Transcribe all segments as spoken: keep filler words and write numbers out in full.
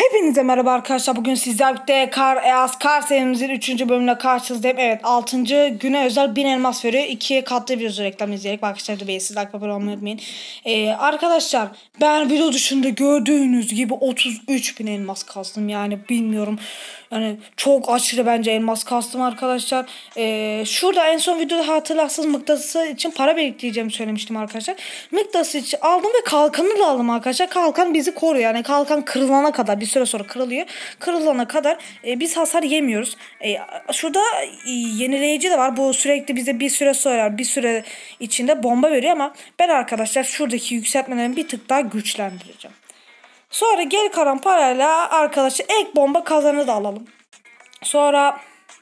Hepinize merhaba arkadaşlar. Bugün sizlerle birlikte Kar Eas Kar serimizin üçüncü bölümüne karşınızdayım. Evet, altıncı güne özel bin elmas veriyor. ikiye katlı bir reklam izleyerek arkadaşlar da beğensiz like abone olmayı unutmayın. Ee, arkadaşlar ben video dışında gördüğünüz gibi otuz üç bin elmas kastım, yani bilmiyorum. Yani çok aşırı bence elmas kastım arkadaşlar. Ee, şurada en son videoda hatırlarsınız mıknatısı için para biriktireceğimi söylemiştim arkadaşlar. Mıknatısı için aldım ve kalkanı da aldım arkadaşlar. Kalkan bizi koruyor. Yani kalkan kırılana kadar, bir süre sonra kırılıyor. Kırılana kadar e, biz hasar yemiyoruz. E, şurada e, yenileyici de var. Bu sürekli bize bir süre sonra, bir süre içinde bomba veriyor ama ben arkadaşlar şuradaki yükseltmelerimi bir tık daha güçlendireceğim. Sonra geri kalan parayla arkadaşlar ek bomba kazanı da alalım. Sonra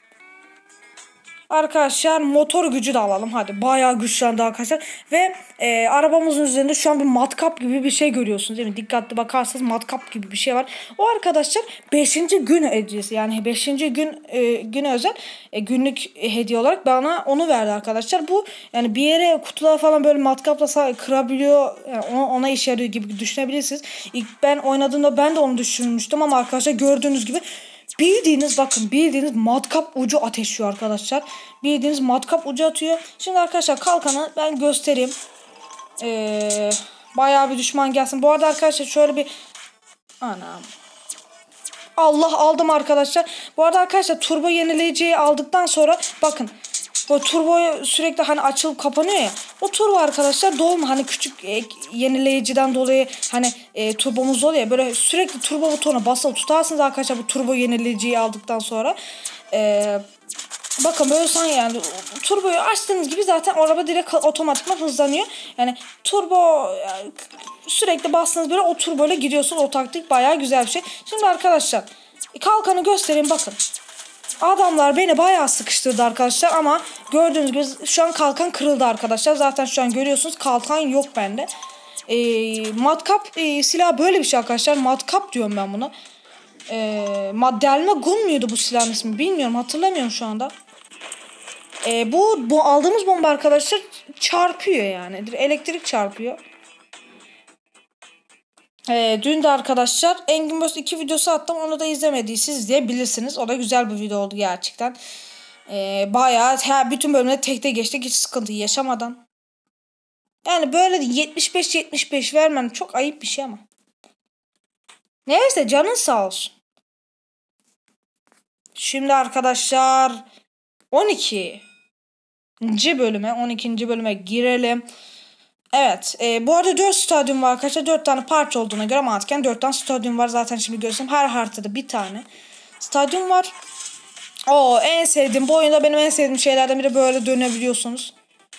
arkadaşlar motor gücü de alalım. Hadi bayağı güçlendi arkadaşlar. Ve e, arabamızın üzerinde şu an bir matkap gibi bir şey görüyorsunuz değil mi? Dikkatli bakarsanız matkap gibi bir şey var. O arkadaşlar beşinci gün hediyesi. Yani beşinci gün e, güne özel e, günlük hediye olarak bana onu verdi arkadaşlar. Bu yani bir yere kutulara falan böyle matkapla kırabiliyor. Yani ona, ona işe yarıyor gibi düşünebilirsiniz. İlk ben oynadığımda ben de onu düşünmüştüm ama arkadaşlar gördüğünüz gibi bildiğiniz bakın bildiğiniz matkap ucu ateşliyor arkadaşlar. Bildiğiniz matkap ucu atıyor. Şimdi arkadaşlar kalkanı ben göstereyim. Ee, bayağı bir düşman gelsin. Bu arada arkadaşlar şöyle bir anam. Allah aldım arkadaşlar. Bu arada arkadaşlar turbo yenileyiciyi aldıktan sonra bakın. Bu turbo sürekli hani açılıp kapanıyor ya. O turbo arkadaşlar dolma hani küçük e, yenileyiciden dolayı hani e, turbomuz oluyor ya. Böyle sürekli turbo butonuna basılı tutarsınız arkadaşlar bu turbo yenileyiciyi aldıktan sonra. E, bakın böyle sanki yani turboyu açtığınız gibi zaten araba direkt otomatikman hızlanıyor. Yani turbo yani, sürekli bastığınız böyle o turboyla gidiyorsunuz. O taktik bayağı güzel bir şey. Şimdi arkadaşlar kalkanı göstereyim bakın. Adamlar beni bayağı sıkıştırdı arkadaşlar ama gördüğünüz gibi şu an kalkan kırıldı arkadaşlar. Zaten şu an görüyorsunuz kalkan yok bende. E, matkap e, silah böyle bir şey arkadaşlar. Matkap diyorum ben buna. E, delme gun muydu bu silahın ismi bilmiyorum, hatırlamıyorum şu anda. E, bu, bu aldığımız bomba arkadaşlar çarpıyor yani. Elektrik çarpıyor. Ee, dün de arkadaşlar Engin Burst iki videosu attım. Onu da izlemediyseniz diyebilirsiniz. O da güzel bir video oldu gerçekten. Ee, bayağı her, bütün bölümde tekte geçtik hiç sıkıntı yaşamadan. Yani böyle yetmiş beş yetmiş beş vermem çok ayıp bir şey ama. Neyse canın sağ olsun. Şimdi arkadaşlar on ikinci bölüme on ikinci bölüme girelim. Evet. E, bu arada dört stadyum var arkadaşlar. dört tane parça olduğuna göre mantıken dört tane stadyum var. Zaten şimdi göstereyim. Her haritada bir tane stadyum var. Oo, en sevdiğim bu oyunda benim en sevdiğim şeylerden biri böyle dönebiliyorsunuz.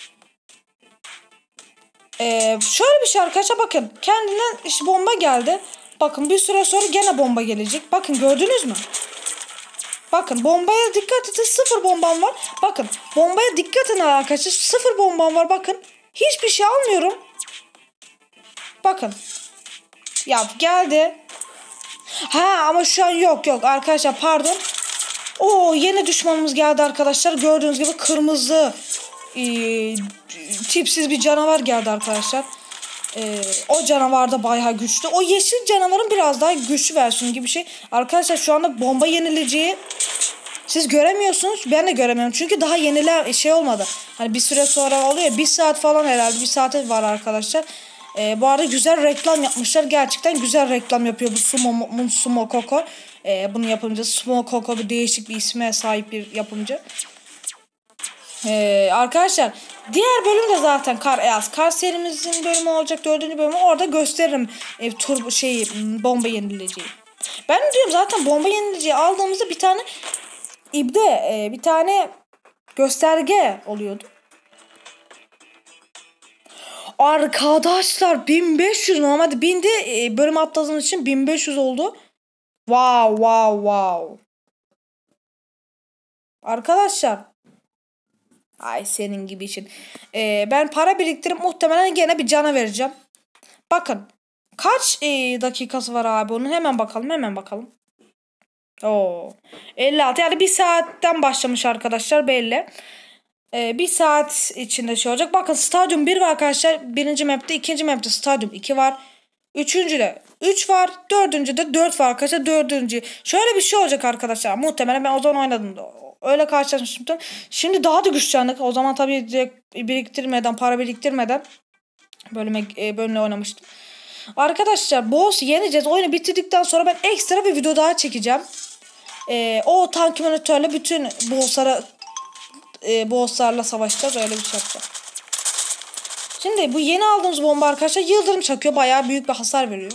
E, şöyle bir şey arkadaşlar bakın. Kendinden işte bomba geldi. Bakın bir süre sonra gene bomba gelecek. Bakın gördünüz mü? Bakın bombaya dikkat edin. Sıfır bombam var. Bakın bombaya dikkat edin arkadaşlar. Sıfır bombam var bakın. Hiçbir şey almıyorum. Bakın. Ya geldi. Ha ama şu an yok yok arkadaşlar pardon. Oo yeni düşmanımız geldi arkadaşlar. Gördüğünüz gibi kırmızı e, tipsiz bir canavar geldi arkadaşlar. E, o canavar da bayağı güçlü. O yeşil canavarın biraz daha güçlü versiyonu gibi bir şey. Arkadaşlar şu anda bomba yenileceği siz göremiyorsunuz. Ben de göremiyorum. Çünkü daha yeniler şey olmadı. Hani bir süre sonra oluyor. Bir saat falan herhalde. Bir saate var arkadaşlar. Ee, bu arada güzel reklam yapmışlar. Gerçekten güzel reklam yapıyor bu Sumo, Sumo Coco. Ee, bunun yapımcısı Sumo Coco bir değişik bir isme sahip bir yapımcı. Ee, arkadaşlar diğer bölüm de zaten Kar Eas Kar serimizin bölümü olacak. Dördüncü bölümü orada gösteririm. E, turbo şeyi bomba yenileceği. Ben diyorum zaten bomba yenileceği aldığımızda bir tane İbde e, bir tane gösterge oluyordu. Arkadaşlar bin beş yüz normalde bindi e, bölüm atladığınız için bin beş yüz oldu. Wow wow wow. Arkadaşlar. Ay senin gibi için. E, ben para biriktirip muhtemelen gene bir cana vereceğim. Bakın. Kaç e, dakikası var abi onun hemen bakalım hemen bakalım. Oo. elli altı yani bir saatten başlamış arkadaşlar belli. Ee, bir saat içinde şey olacak. Bakın stadyum bir var arkadaşlar. Birinci map'te, ikinci map'te stadyum iki var. Üçüncüde üç var. Dördüncüde dört var arkadaşlar. Dördüncü. Şöyle bir şey olacak arkadaşlar. Muhtemelen ben o zaman oynadım da. Öyle karşılaşmıştım. Şimdi daha da güçlendik. O zaman tabii direkt biriktirmeden, para biriktirmeden bölüme, bölümle oynamıştım. Arkadaşlar boss yeneceğiz. Oyunu bitirdikten sonra ben ekstra bir video daha çekeceğim. Ee, o tank monitörle bütün bosslara e, bosslarla savaşacağız. Öyle bir şey yapacağım. Şimdi bu yeni aldığımız bomba arkadaşlar yıldırım çakıyor. Bayağı büyük bir hasar veriyor.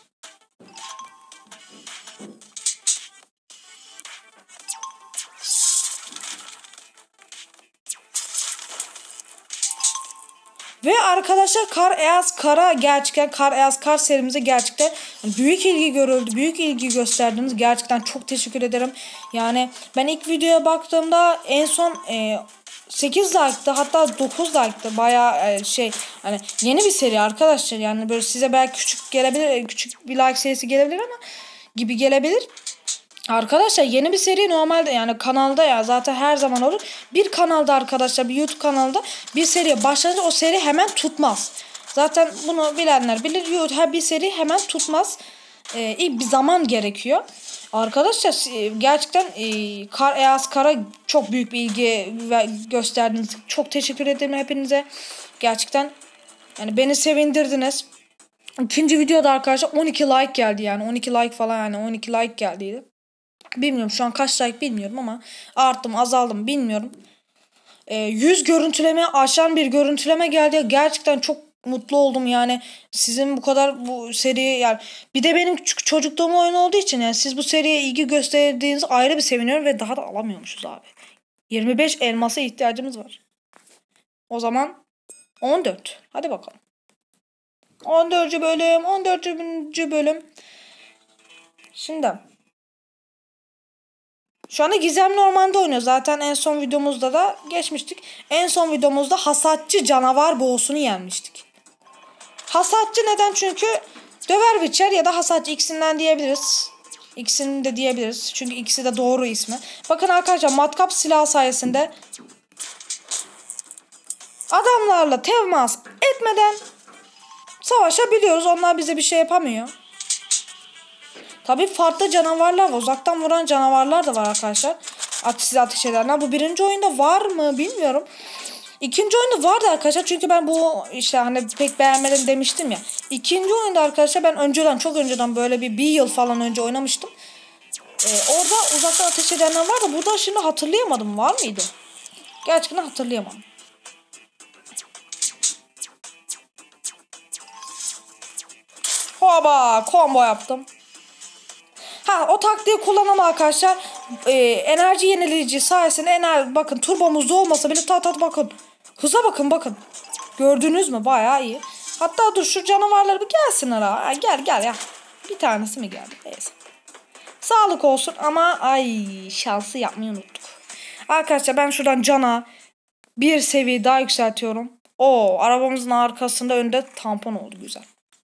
Ve arkadaşlar Kar Eyaz Kar'a gerçekten Kar Eyaz Kar serimize gerçekten büyük ilgi görüldü. Büyük ilgi gösterdiniz. Gerçekten çok teşekkür ederim. Yani ben ilk videoya baktığımda en son e, sekiz like'tı, hatta dokuz like'tı. Bayağı e, şey hani yeni bir seri arkadaşlar. Yani böyle size belki küçük gelebilir, küçük bir like sayısı gelebilir ama gibi gelebilir. Arkadaşlar yeni bir seri normalde yani kanalda ya zaten her zaman olur. Bir kanalda arkadaşlar bir YouTube kanalda bir seriye başlayınca o seri hemen tutmaz. Zaten bunu bilenler bilir. YouTube bir seri hemen tutmaz. Ee, iyi bir zaman gerekiyor. Arkadaşlar gerçekten e, Kar Eyaz Kar'a çok büyük bir ilgi gösterdiniz. Çok teşekkür ederim hepinize. Gerçekten yani beni sevindirdiniz. İkinci videoda arkadaşlar on iki like geldi yani. on iki like falan yani on iki like geldiydi. Bilmiyorum şu an kaç like bilmiyorum ama arttım azaldım bilmiyorum. Ee, yüz görüntüleme aşan bir görüntüleme geldi. Gerçekten çok mutlu oldum yani. Sizin bu kadar bu seriye yani bir de benim küçük çocukluğum oyun olduğu için yani siz bu seriye ilgi gösterdiğiniz ayrı bir seviniyorum ve daha da alamıyormuşuz abi. yirmi beş elmasa ihtiyacımız var. O zaman on dört. Hadi bakalım. on dördüncü bölüm, on dördüncü bölüm. Şimdi şu anda Gizemli Orman'da oynuyor. Zaten en son videomuzda da geçmiştik. En son videomuzda hasatçı canavar boğusunu yenmiştik. Hasatçı neden? Çünkü döver biçer ya da hasatçı ikisinden diyebiliriz. İkisini de diyebiliriz. Çünkü ikisi de doğru ismi. Bakın arkadaşlar matkap silah sayesinde adamlarla temas etmeden savaşabiliyoruz. Onlar bize bir şey yapamıyor. Tabii farklı canavarlar var. Uzaktan vuran canavarlar da var arkadaşlar. At, size ateş edenler. Bu birinci oyunda var mı bilmiyorum. İkinci oyunda vardı arkadaşlar. Çünkü ben bu işte hani pek beğenmedim demiştim ya. İkinci oyunda arkadaşlar ben önceden çok önceden böyle bir bir yıl falan önce oynamıştım. Ee, orada uzaktan ateş edenler vardı. Burada şimdi hatırlayamadım. Var mıydı? Gerçekten hatırlayamadım. Hoba combo yaptım. Ha o taktiği kullanalım arkadaşlar. Ee, enerji yenileyici sayesinde enerji bakın turbomuzda olmasa bile tat tat bakın. Hıza bakın bakın. Gördünüz mü? Bayağı iyi. Hatta dur şu canavarlar bir gelsinler ha. Ha, gel gel ya. Bir tanesi mi geldi? Neyse. Sağlık olsun ama ay şansı yapmayı unuttuk. Arkadaşlar ben şuradan cana bir seviye daha yükseltiyorum. Oo arabamızın arkasında önde tampon oldu güzel.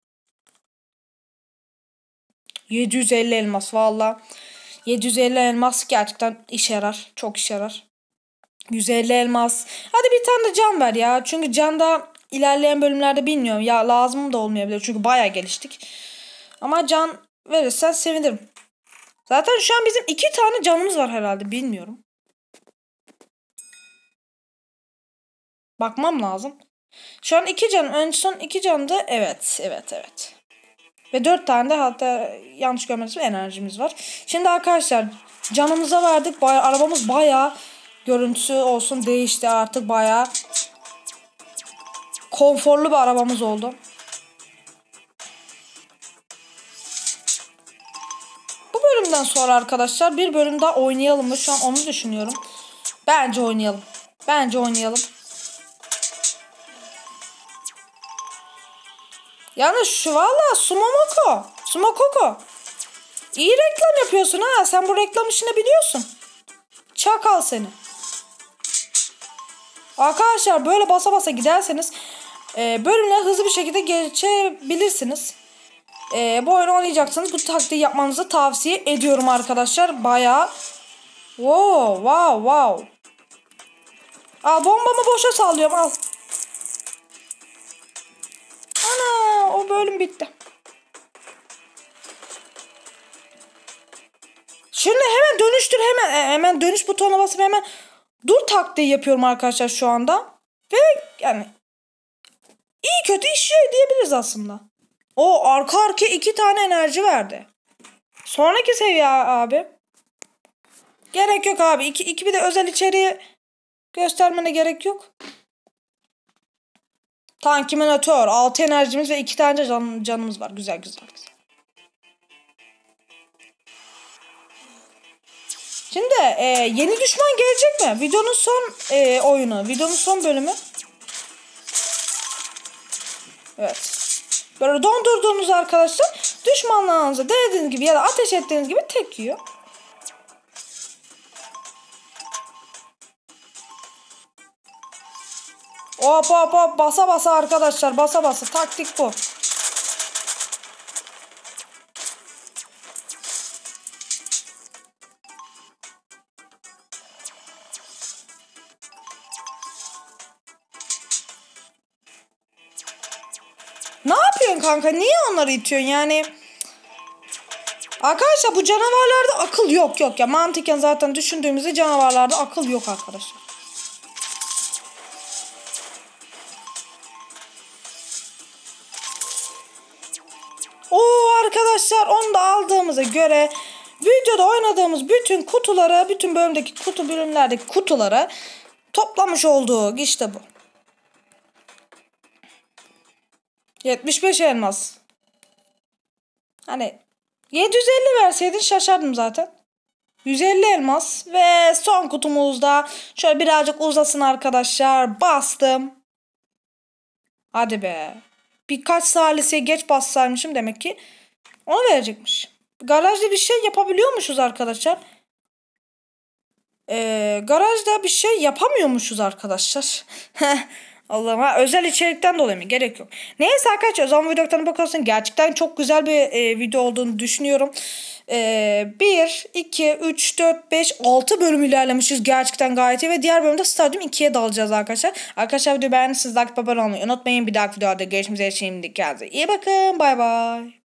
yedi yüz elli elmas valla. yedi yüz elli elmas gerçekten işe yarar. Çok işe yarar. yüz elli elmas. Hadi bir tane de can ver ya. Çünkü canda ilerleyen bölümlerde bilmiyorum. Ya lazım da olmayabilir. Çünkü bayağı geliştik. Ama can verirsen sevinirim. Zaten şu an bizim iki tane canımız var herhalde. Bilmiyorum. Bakmam lazım. Şu an iki can. Ön son iki candı. Evet. Evet. Evet. Ve dört tane de hatta yanlış görmediysem enerjimiz var. Şimdi arkadaşlar canımıza verdik. Baya, arabamız bayağı görüntüsü olsun değişti artık bayağı. Konforlu bir arabamız oldu. Bu bölümden sonra arkadaşlar bir bölüm daha oynayalım mı? Şu an onu düşünüyorum. Bence oynayalım. Bence oynayalım. Yalnız şu valla Sumomoko. Sumokoko. İyi reklam yapıyorsun ha. Sen bu reklam işini biliyorsun. Çakal seni. Arkadaşlar böyle basa basa giderseniz e, bölümle hızlı bir şekilde geçebilirsiniz. E, bu oyunu oynayacaksınız. Bu taktiği yapmanızı tavsiye ediyorum arkadaşlar. Bayağı. Wow wow wow. Al bombamı boşa sallıyorum al. Ana o bölüm bitti. Şimdi hemen dönüştür hemen e, hemen dönüş butonuna basıp hemen dur taktiği yapıyorum arkadaşlar şu anda. Ve yani iyi kötü işiyor diyebiliriz aslında. O arka arkaya iki tane enerji verdi. Sonraki seviye abi. Gerek yok abi. İki, iki bir de özel içeriği göstermene gerek yok. Tankiminatör. altı enerjimiz ve iki tane can, canımız var. Güzel güzel güzel. Şimdi e, yeni düşman gelecek mi? Videonun son e, oyunu. Videonun son bölümü. Evet. Böyle dondurduğunuz arkadaşlar düşmanlarınıza denediğiniz gibi ya da ateş ettiğiniz gibi tek yiyor. Hop hop hop basa basa arkadaşlar basa basa taktik bu. Ne yapıyorsun kanka? Niye onları itiyorsun yani? Arkadaşlar bu canavarlarda akıl yok yok ya. Mantıken zaten düşündüğümüzde canavarlarda akıl yok arkadaşlar. Oo arkadaşlar onu da aldığımıza göre videoda oynadığımız bütün kutuları, bütün bölümdeki kutu bölümlerdeki kutuları toplamış olduk. İşte bu. yetmiş beş elmas. Hani yedi yüz elli verseydin şaşardım zaten. yüz elli elmas ve son kutumuzda şöyle birazcık uzasın arkadaşlar. Bastım. Hadi be. Birkaç salise geç bassaymışım demek ki. Onu verecekmiş. Garajda bir şey yapabiliyormuşuz arkadaşlar. Ee, garajda bir şey yapamıyormuşuz arkadaşlar. Allah'ım ha, özel içerikten dolayı mı? Gerek yok. Neyse arkadaşlar o zaman videodan bakıyorsun. Gerçekten çok güzel bir e, video olduğunu düşünüyorum. E, bir, iki, üç, dört, beş, altı bölüm ilerlemişiz. Gerçekten gayet iyi ve diğer bölümde Stadyum ikiye dalacağız arkadaşlar. Arkadaşlar videoyu beğendiyseniz like abone olmayı unutmayın. Bir dahaki videoda görüşmek üzere. Şimdi kendinize iyi bakın. Bay bay.